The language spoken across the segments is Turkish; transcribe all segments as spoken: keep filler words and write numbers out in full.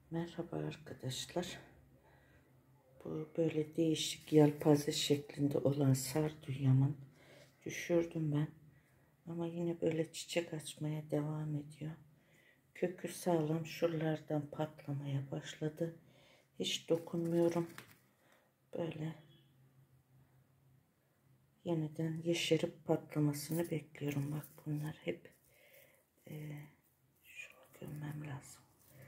Merhaba arkadaşlar. Bu böyle değişik yelpaze şeklinde olan sardunyamın düşürdüm ben. Ama yine böyle çiçek açmaya devam ediyor. Kökü sağlam, şuralardan patlamaya başladı. Hiç dokunmuyorum. Böyle yeniden yeşerip patlamasını bekliyorum. Bak bunlar hep e, şunu gömmem lazım.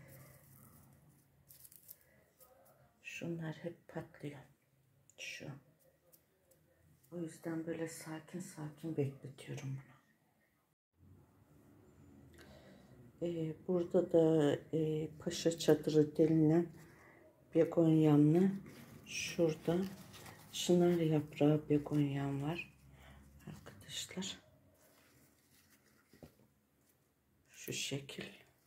Şunlar hep patlıyor. Şu. O yüzden böyle sakin sakin bekletiyorum bunu. Ee, burada da e, paşa çadırı denilen begonyamlı, şurada çınar yaprağı begonyam var arkadaşlar. Şu şekil.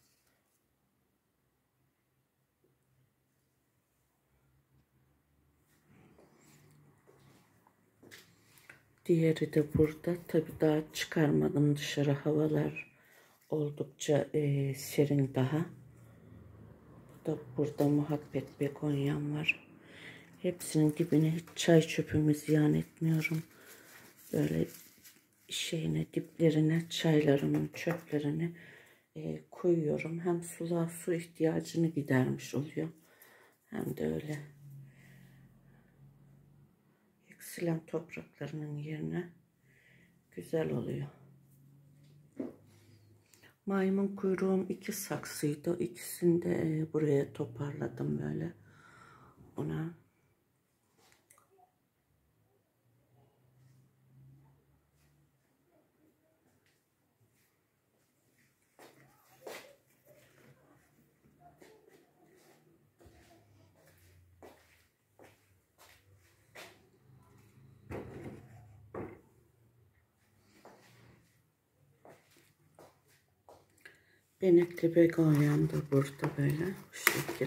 Diğeri de burada. Tabi daha çıkarmadım dışarı. Havalar oldukça e, serin daha. Bu da burada muhabbet begonyam var. Hepsinin dibine hiç çay çöpümü ziyan etmiyorum. Böyle şeyine, diplerine çaylarımın çöplerini e, koyuyorum. Hem sula su ihtiyacını gidermiş oluyor. Hem de öyle eksilen topraklarının yerine güzel oluyor. Maymun kuyruğum iki saksıydı. İkisini de e, buraya toparladım böyle. Ona benekli begonyam da burada böyle bu şekil.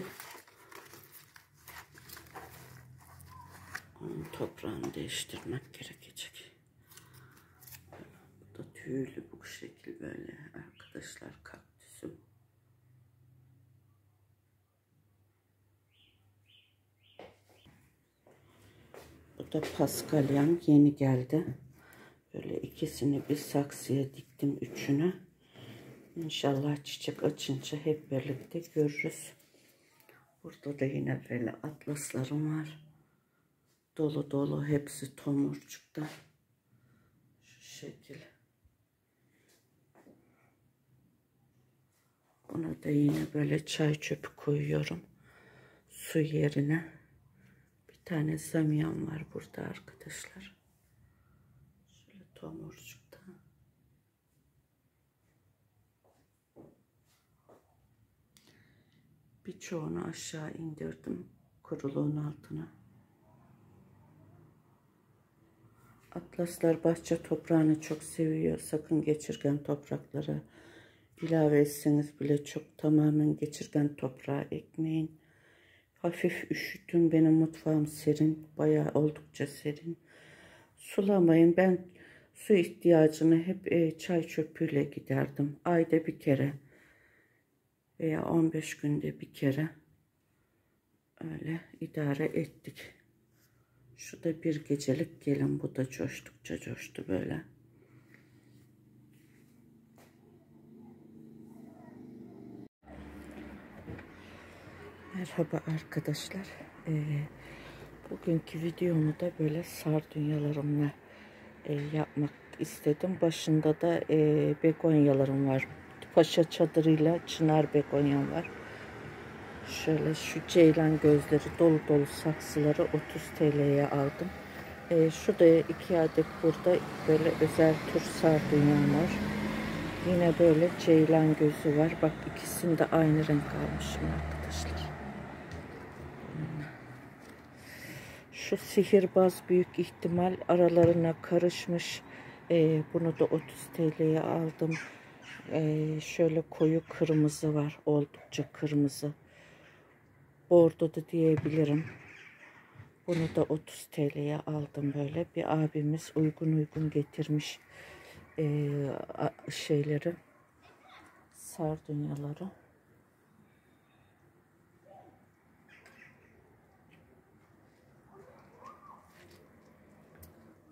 Onun toprağını değiştirmek gerekecek. Bu da tüylü bu şekil böyle arkadaşlar, kaktüsüm. Bu da paskalyam, yeni geldi. Böyle ikisini bir saksıya diktim, üçünü. İnşallah çiçek açınca hep birlikte görürüz. Burada da yine böyle atlaslarım var. Dolu dolu, hepsi tomurcukta. Şu şekil. Buna da yine böyle çay çöpü koyuyorum. Su yerine. Bir tane zamiyam var burada arkadaşlar. Şöyle tomurcukta. Birçoğunu aşağı indirdim kuruluğun altına. Atlaslar bahçe toprağını çok seviyor. Sakın geçirgen topraklara ilave etseniz bile çok, tamamen geçirgen toprağa ekmeyin. Hafif üşütün. Benim mutfağım serin. Bayağı oldukça serin. Sulamayın. Ben su ihtiyacını hep e, çay çöpüyle giderdim. Ayda bir kere veya on beş günde bir kere öyle idare ettik. Şu da bir gecelik gelin. Bu da coştukça coştu böyle. Merhaba arkadaşlar. Ee, bugünkü videomu da böyle sardunyalarımla e, yapmak istedim. Başında da e, begonyalarım var. Paşa çadırıyla çınar begonyam var. Şöyle şu ceylan gözleri dolu dolu saksıları otuz TL'ye aldım. E, şurada iki adet burada böyle özel tür sardunyam var. Yine böyle ceylan gözü var. Bak ikisini de aynı renk almışım arkadaşlar. Şu sihirbaz büyük ihtimal aralarına karışmış. Ee, bunu da otuz TL'ye aldım. Ee, şöyle koyu kırmızı var. Oldukça kırmızı. Bordo da diyebilirim. Bunu da otuz TL'ye aldım böyle. Bir abimiz uygun uygun getirmiş ee, şeyleri. Sardunyaları.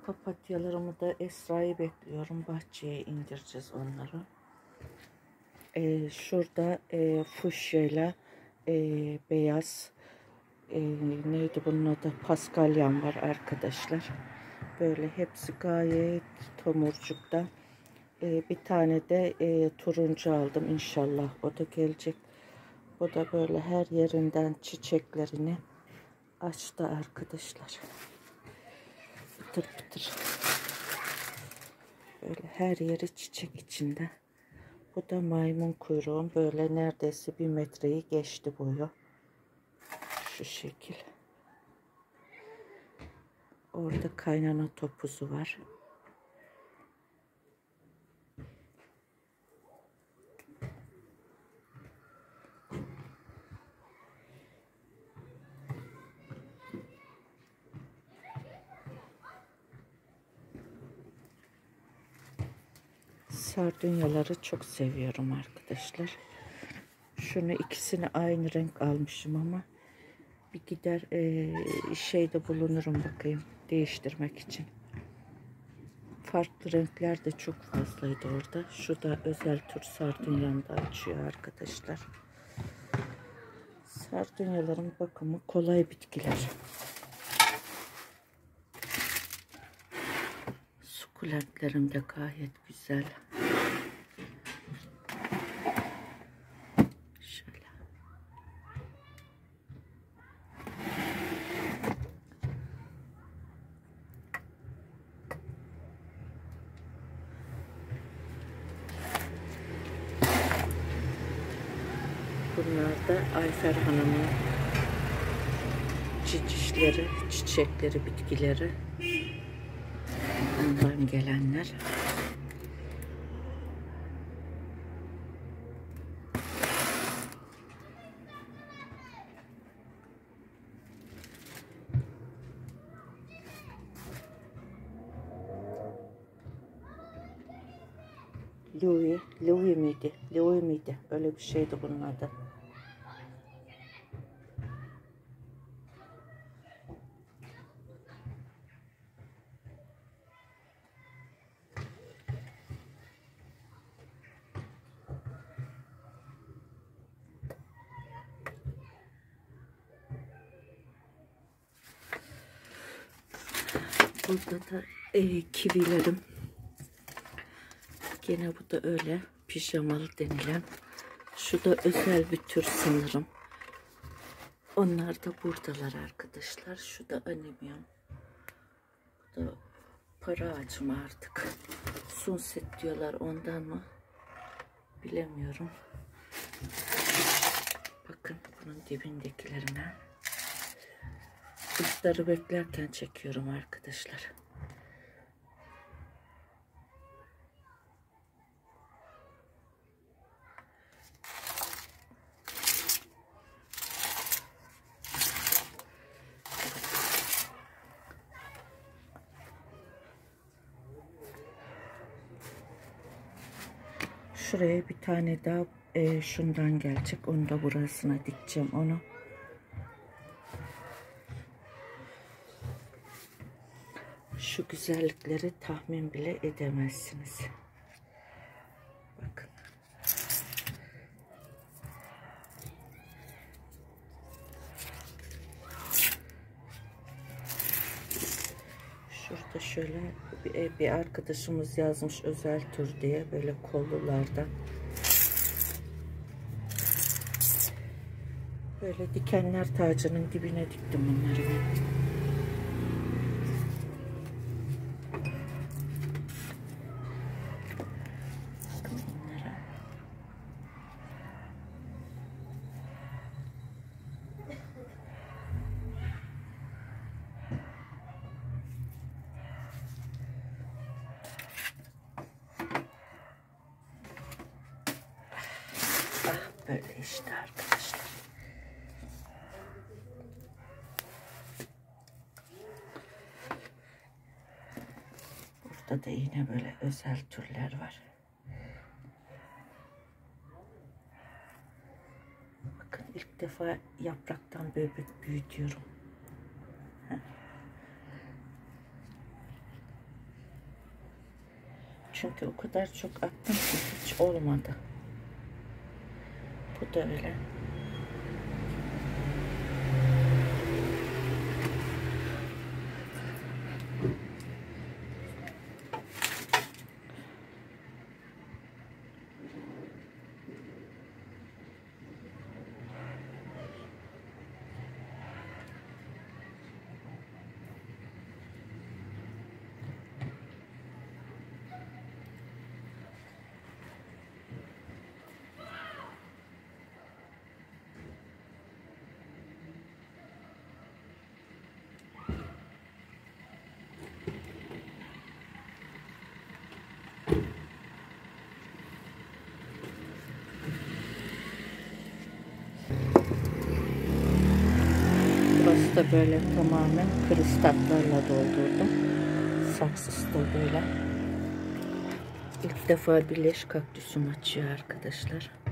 Papatyalarımı da Esra'yı bekliyorum. Bahçeye indireceğiz onları. Ee, şurada e, fuşyayla e, beyaz e, neydi bunun adı? Paskalyan var arkadaşlar. Böyle hepsi gayet tomurcukta. Ee, bir tane de e, turuncu aldım. İnşallah o da gelecek. O da böyle her yerinden çiçeklerini açtı arkadaşlar. Pıtır pıtır. Böyle her yeri çiçek içinde. Bu da maymun kuyruğum. Böyle neredeyse bir metreyi geçti boyu. Şu şekil. Orada kaynana topuzu var. Sardunyaları çok seviyorum arkadaşlar. Şunu ikisini aynı renk almışım ama bir gider e, şeyde bulunurum bakayım değiştirmek için. Farklı renkler de çok fazlaydı orada. Şu da özel tür sardunyamda açıyor arkadaşlar. Sardunyaların bakımı kolay bitkiler. Sukulentlerim de gayet güzel. Şöyle. Bunlar da Ayfer Hanım'ın cicişleri, çiçekleri, bitkileri. Ondan gelenler. Louis, Louis miydi? Louis miydi? Öyle bir şeydi bunun adı. Burada da e, kivilerim. Gene bu da öyle pijamalı denilen. Şu da özel bir tür sanırım. Onlar da buradalar arkadaşlar. Şu da animyon. Bu da para ağacı mı artık? Sunset diyorlar, ondan mı? Bilemiyorum. Bakın bunun dibindekilerine. Kuşları beklerken çekiyorum arkadaşlar. Şuraya bir tane daha e, şundan gelecek. Onu da burasına dikeceğim onu. Şu güzellikleri tahmin bile edemezsiniz. Bakın. Şurada şöyle bir, bir arkadaşımız yazmış özel tür diye, böyle kollularda. Böyle dikenler tacının dibine diktim bunları. Ah, böyle işte arkadaşlar. Burada da yine böyle özel türler var. Bakın ilk defa yapraktan böbrek büyütüyorum. Heh. çünkü o kadar çok attım ki hiç olmadı. Bu da öyle. Burası da böyle tamamen kristatlarla doldurdum. Saksısı da böyle. İlk defa bir leş kaktüsüm açıyor arkadaşlar.